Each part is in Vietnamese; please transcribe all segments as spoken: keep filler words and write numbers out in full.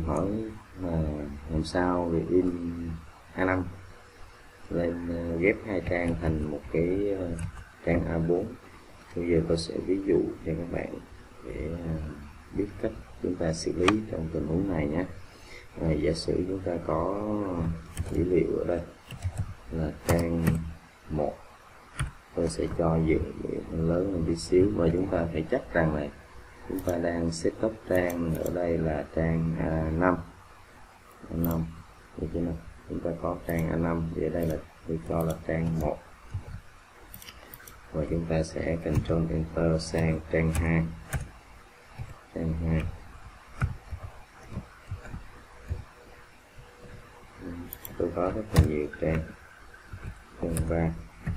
hỏi là làm sao để in A năm lên ghép hai trang thành một cái trang A bốn. Bây giờ tôi sẽ ví dụ cho các bạn để biết cách chúng ta xử lý trong tình huống này nhé. À, giả sử chúng ta có dữ liệu ở đây là trang một, tôi sẽ cho dữ liệu lớn hơn tí xíu, và chúng ta phải chắc rằng này chúng ta đang setup trang ở đây là trang A năm. A năm được chưa nào? Chúng ta có trang A năm thì ở đây là tôi cho là trang một, và chúng ta sẽ Ctrl Enter sang trang hai. Trang hai tôi có rất là nhiều trang: trang ba,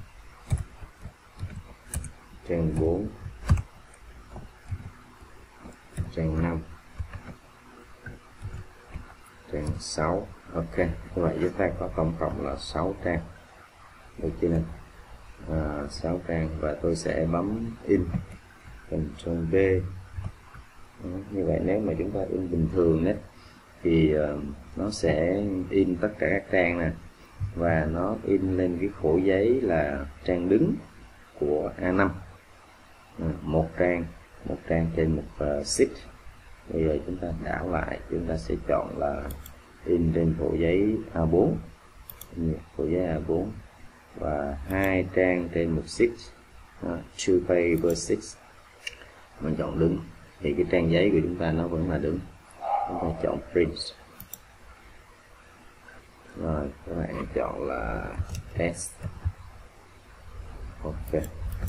trang bốn, trang năm, trang sáu. Ok, như vậy chúng ta có tổng cộng là sáu trang, được chưa nào? À, sáu trang, và tôi sẽ bấm in, Ctrl V. Như vậy nếu mà chúng ta in bình thường đấy thì uh, nó sẽ in tất cả các trang nè, và nó in lên cái khổ giấy là trang đứng của A năm, à, một trang một trang trên một uh, sheet. Bây giờ chúng ta đảo lại, chúng ta sẽ chọn là in trên khổ giấy A bốn, khổ giấy A bốn, và hai trang trên một sheet, uh, two page per sheet. Mình chọn đứng thì cái trang giấy của chúng ta nó vẫn là đứng. Chúng ta chọn print, rồi các bạn chọn là test. Ok,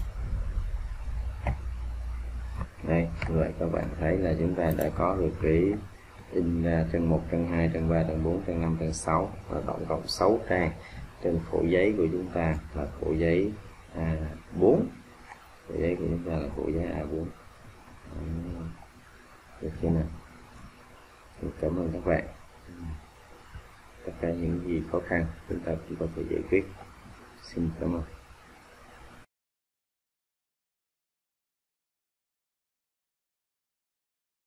đây, như vậy các bạn thấy là chúng ta đã có được cái in ra trang một, trang hai, trang ba, trang bốn, trang năm, trang sáu, và tổng cộng sáu trang trên khổ giấy của chúng ta là khổ giấy A bốn. Khổ giấy của chúng ta là khổ giấy A bốn. Được chưa nào? Cảm ơn các bạn. Tất cả những gì khó khăn chúng ta cũng có thể giải quyết. Xin cảm ơn.